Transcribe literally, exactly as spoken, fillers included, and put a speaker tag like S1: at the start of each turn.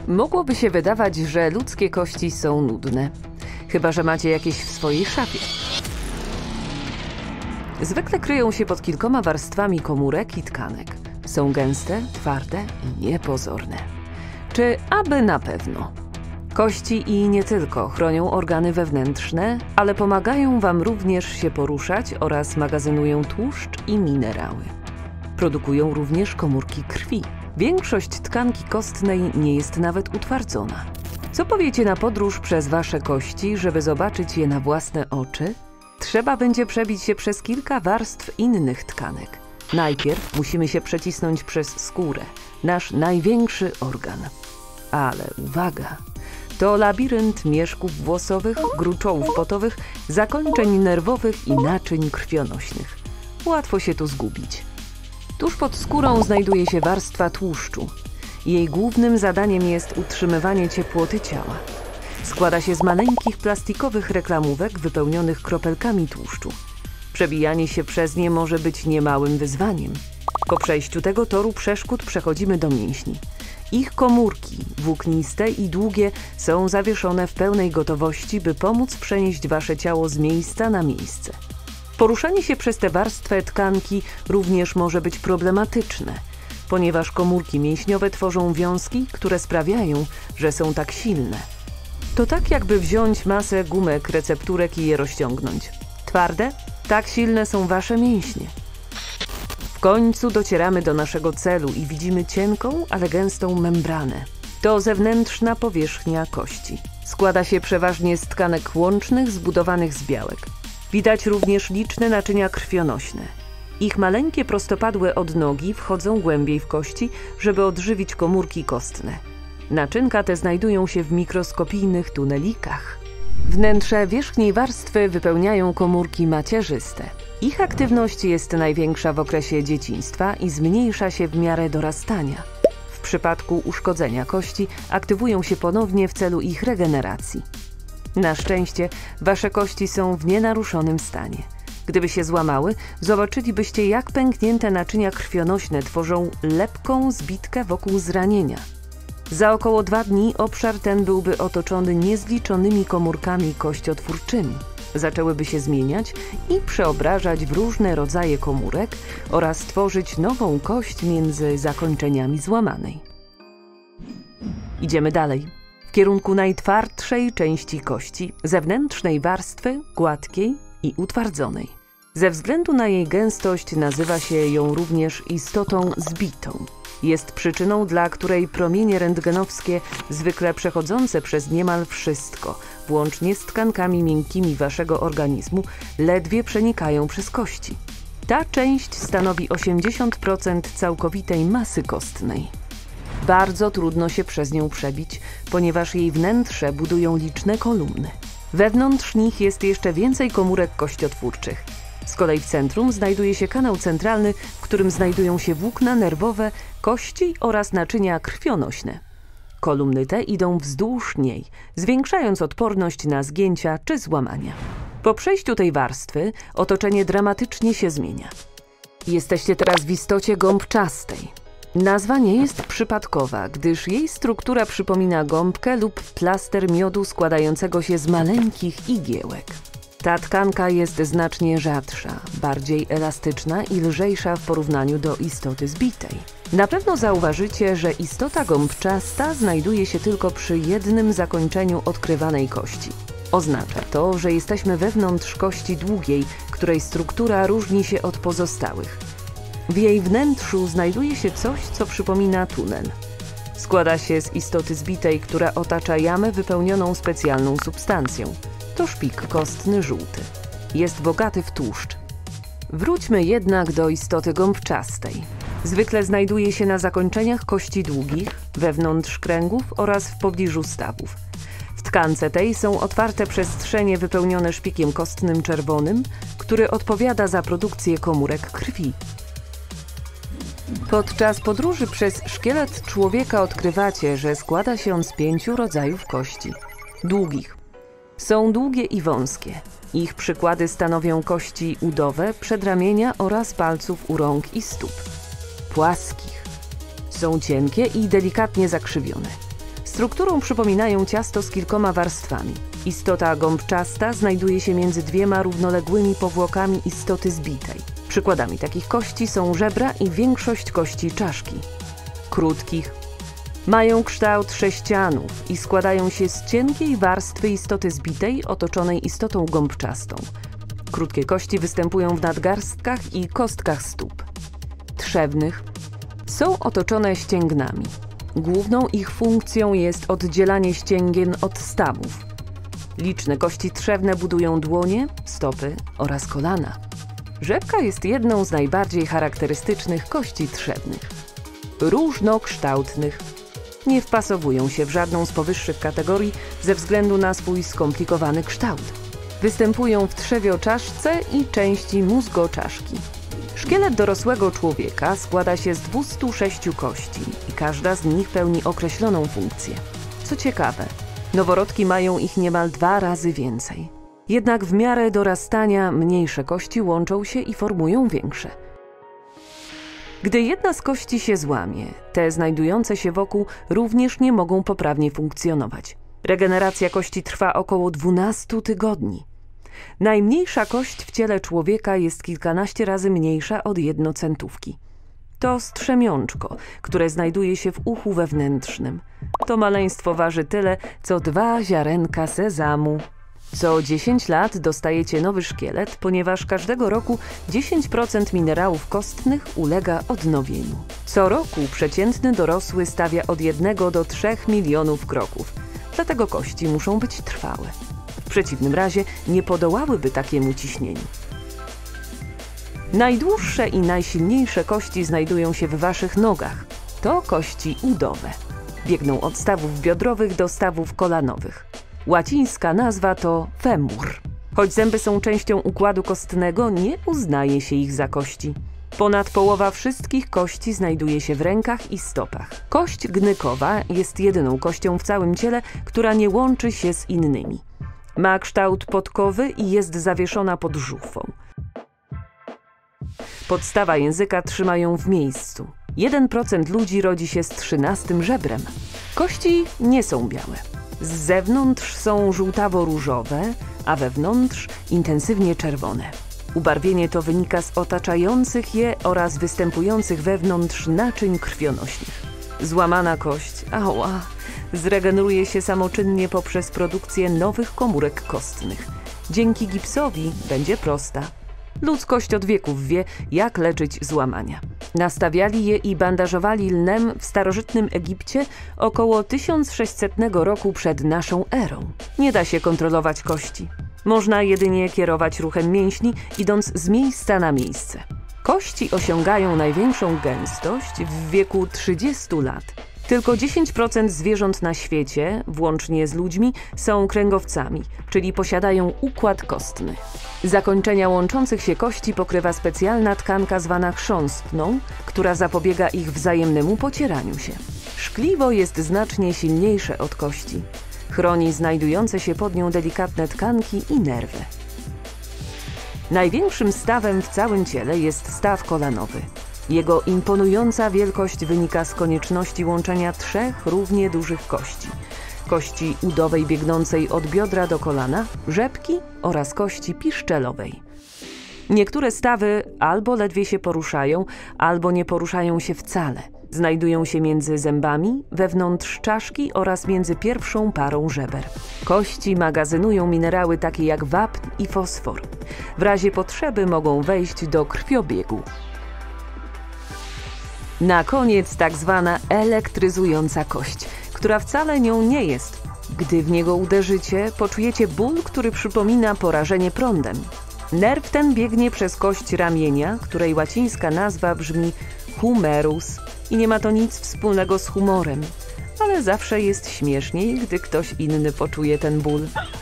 S1: Mogłoby się wydawać, że ludzkie kości są nudne. Chyba że macie jakieś w swojej szafie. Zwykle kryją się pod kilkoma warstwami komórek i tkanek. Są gęste, twarde i niepozorne. Czy aby na pewno? Kości i nie tylko chronią organy wewnętrzne, ale pomagają wam również się poruszać oraz magazynują tłuszcz i minerały. Produkują również komórki krwi. Większość tkanki kostnej nie jest nawet utwardzona. Co powiecie na podróż przez wasze kości, żeby zobaczyć je na własne oczy? Trzeba będzie przebić się przez kilka warstw innych tkanek. Najpierw musimy się przecisnąć przez skórę, nasz największy organ. Ale uwaga! To labirynt mieszków włosowych, gruczołów potowych, zakończeń nerwowych i naczyń krwionośnych. Łatwo się tu zgubić. Tuż pod skórą znajduje się warstwa tłuszczu. Jej głównym zadaniem jest utrzymywanie ciepłoty ciała. Składa się z maleńkich plastikowych reklamówek wypełnionych kropelkami tłuszczu. Przebijanie się przez nie może być niemałym wyzwaniem. Po przejściu tego toru przeszkód przechodzimy do mięśni. Ich komórki, włókniste i długie, są zawieszone w pełnej gotowości, by pomóc przenieść wasze ciało z miejsca na miejsce. Poruszanie się przez tę warstwę tkanki również może być problematyczne, ponieważ komórki mięśniowe tworzą wiązki, które sprawiają, że są tak silne. To tak jakby wziąć masę gumek, recepturek i je rozciągnąć. Twarde? Tak silne są wasze mięśnie. W końcu docieramy do naszego celu i widzimy cienką, ale gęstą membranę. To zewnętrzna powierzchnia kości. Składa się przeważnie z tkanek łącznych zbudowanych z białek. Widać również liczne naczynia krwionośne. Ich maleńkie prostopadłe odnogi wchodzą głębiej w kości, żeby odżywić komórki kostne. Naczynka te znajdują się w mikroskopijnych tunelikach. Wnętrze wierzchniej warstwy wypełniają komórki macierzyste. Ich aktywność jest największa w okresie dzieciństwa i zmniejsza się w miarę dorastania. W przypadku uszkodzenia kości aktywują się ponownie w celu ich regeneracji. Na szczęście wasze kości są w nienaruszonym stanie. Gdyby się złamały, zobaczylibyście, jak pęknięte naczynia krwionośne tworzą lepką zbitkę wokół zranienia. Za około dwa dni obszar ten byłby otoczony niezliczonymi komórkami kościotwórczymi. Zaczęłyby się zmieniać i przeobrażać w różne rodzaje komórek oraz tworzyć nową kość między zakończeniami złamanej. Idziemy dalej. W kierunku najtwardszej części kości, zewnętrznej warstwy, gładkiej i utwardzonej. Ze względu na jej gęstość nazywa się ją również istotą zbitą. Jest przyczyną, dla której promienie rentgenowskie, zwykle przechodzące przez niemal wszystko, włącznie z tkankami miękkimi waszego organizmu, ledwie przenikają przez kości. Ta część stanowi osiemdziesiąt procent całkowitej masy kostnej. Bardzo trudno się przez nią przebić, ponieważ jej wnętrze budują liczne kolumny. Wewnątrz nich jest jeszcze więcej komórek kościotwórczych. Z kolei w centrum znajduje się kanał centralny, w którym znajdują się włókna nerwowe, kości oraz naczynia krwionośne. Kolumny te idą wzdłuż niej, zwiększając odporność na zgięcia czy złamania. Po przejściu tej warstwy otoczenie dramatycznie się zmienia. Jesteście teraz w istocie gąbczastej. Nazwa nie jest przypadkowa, gdyż jej struktura przypomina gąbkę lub plaster miodu składającego się z maleńkich igiełek. Ta tkanka jest znacznie rzadsza, bardziej elastyczna i lżejsza w porównaniu do istoty zbitej. Na pewno zauważycie, że istota gąbczasta znajduje się tylko przy jednym zakończeniu odkrywanej kości. Oznacza to, że jesteśmy wewnątrz kości długiej, której struktura różni się od pozostałych. W jej wnętrzu znajduje się coś, co przypomina tunel. Składa się z istoty zbitej, która otacza jamę wypełnioną specjalną substancją. To szpik kostny żółty. Jest bogaty w tłuszcz. Wróćmy jednak do istoty gąbczastej. Zwykle znajduje się na zakończeniach kości długich, wewnątrz kręgów oraz w pobliżu stawów. W tkance tej są otwarte przestrzenie wypełnione szpikiem kostnym czerwonym, który odpowiada za produkcję komórek krwi. Podczas podróży przez szkielet człowieka odkrywacie, że składa się on z pięciu rodzajów kości. Długich. Są długie i wąskie. Ich przykłady stanowią kości udowe, przedramienia oraz palców u rąk i stóp. Płaskich. Są cienkie i delikatnie zakrzywione. Strukturą przypominają ciasto z kilkoma warstwami. Istota gąbczasta znajduje się między dwiema równoległymi powłokami istoty zbitej. Przykładami takich kości są żebra i większość kości czaszki. Krótkich. Mają kształt sześcianów i składają się z cienkiej warstwy istoty zbitej otoczonej istotą gąbczastą. Krótkie kości występują w nadgarstkach i kostkach stóp. Trzewnych. Są otoczone ścięgnami. Główną ich funkcją jest oddzielanie ścięgien od stawów. Liczne kości trzewne budują dłonie, stopy oraz kolana. Rzepka jest jedną z najbardziej charakterystycznych kości trzewnych. Różnokształtnych. Nie wpasowują się w żadną z powyższych kategorii ze względu na swój skomplikowany kształt. Występują w trzewioczaszce i części mózgoczaszki. Szkielet dorosłego człowieka składa się z dwustu sześciu kości i każda z nich pełni określoną funkcję. Co ciekawe, noworodki mają ich niemal dwa razy więcej. Jednak w miarę dorastania mniejsze kości łączą się i formują większe. Gdy jedna z kości się złamie, te znajdujące się wokół również nie mogą poprawnie funkcjonować. Regeneracja kości trwa około dwunastu tygodni. Najmniejsza kość w ciele człowieka jest kilkanaście razy mniejsza od jednocentówki. To strzemiączko, które znajduje się w uchu wewnętrznym. To maleństwo waży tyle, co dwa ziarenka sezamu. Co dziesięć lat dostajecie nowy szkielet, ponieważ każdego roku dziesięć procent minerałów kostnych ulega odnowieniu. Co roku przeciętny dorosły stawia od jednego do trzech milionów kroków. Dlatego kości muszą być trwałe. W przeciwnym razie nie podołałyby takiemu ciśnieniu. Najdłuższe i najsilniejsze kości znajdują się w waszych nogach. To kości udowe. Biegną od stawów biodrowych do stawów kolanowych. Łacińska nazwa to femur. Choć zęby są częścią układu kostnego, nie uznaje się ich za kości. Ponad połowa wszystkich kości znajduje się w rękach i stopach. Kość gnykowa jest jedyną kością w całym ciele, która nie łączy się z innymi. Ma kształt podkowy i jest zawieszona pod żuchwą. Podstawa języka trzyma ją w miejscu. jeden procent ludzi rodzi się z trzynastym żebrem. Kości nie są białe. Z zewnątrz są żółtawo-różowe, a wewnątrz intensywnie czerwone. Ubarwienie to wynika z otaczających je oraz występujących wewnątrz naczyń krwionośnych. Złamana kość, ała, zregeneruje się samoczynnie poprzez produkcję nowych komórek kostnych. Dzięki gipsowi będzie prosta. Ludzkość od wieków wie, jak leczyć złamania. Nastawiali je i bandażowali lnem w starożytnym Egipcie około tysiąc sześćsetnego roku przed naszą erą. Nie da się kontrolować kości. Można jedynie kierować ruchem mięśni, idąc z miejsca na miejsce. Kości osiągają największą gęstość w wieku trzydziestu lat. Tylko dziesięć procent zwierząt na świecie, włącznie z ludźmi, są kręgowcami, czyli posiadają układ kostny. Zakończenia łączących się kości pokrywa specjalna tkanka zwana chrząstną, która zapobiega ich wzajemnemu pocieraniu się. Szkliwo jest znacznie silniejsze od kości. Chroni znajdujące się pod nią delikatne tkanki i nerwy. Największym stawem w całym ciele jest staw kolanowy. Jego imponująca wielkość wynika z konieczności łączenia trzech równie dużych kości. Kości udowej biegnącej od biodra do kolana, rzepki oraz kości piszczelowej. Niektóre stawy albo ledwie się poruszają, albo nie poruszają się wcale. Znajdują się między zębami, wewnątrz czaszki oraz między pierwszą parą żeber. Kości magazynują minerały takie jak wapń i fosfor. W razie potrzeby mogą wejść do krwiobiegu. Na koniec tak zwana elektryzująca kość, która wcale nią nie jest. Gdy w niego uderzycie, poczujecie ból, który przypomina porażenie prądem. Nerw ten biegnie przez kość ramienia, której łacińska nazwa brzmi humerus i nie ma to nic wspólnego z humorem, ale zawsze jest śmieszniej, gdy ktoś inny poczuje ten ból.